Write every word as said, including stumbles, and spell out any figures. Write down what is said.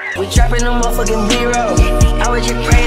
We trapping the motherfucking B-roll. I was just praying